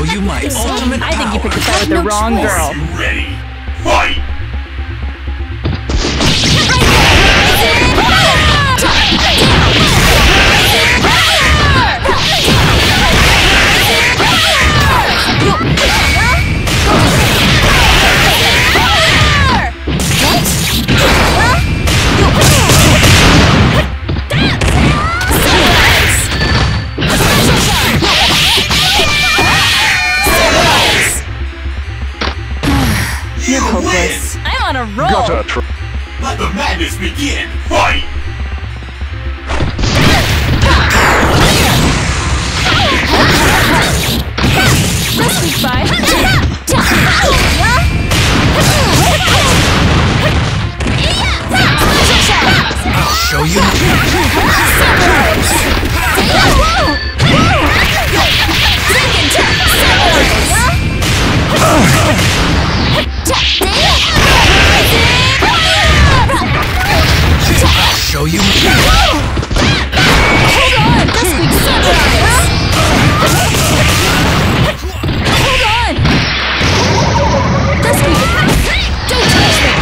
show you my ultimate power. I think you picked a fight with the wrong girl. Ready, fight! You're hopeless. I'm on a roll. Let the madness begin! Fight! Let's sneak by. I'll show you. I'll show you. Hold on! This week's sunrise! Hold on! This week! Don't touch me!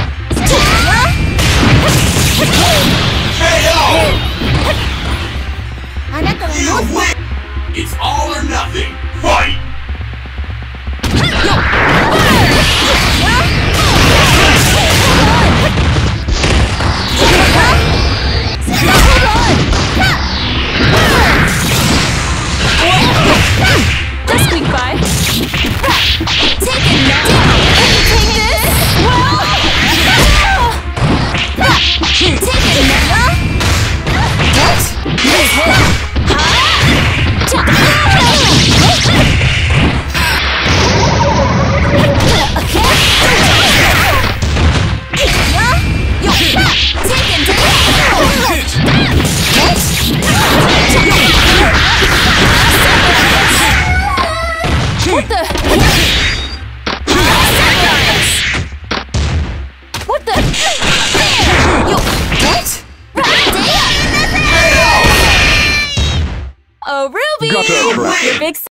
You win! It's all or nothing! Fight! Let's squeak by. Take it now. Take this. Well. Take it now. What? This hit. What the? What the? Yo, what? Oh, Ruby! Your big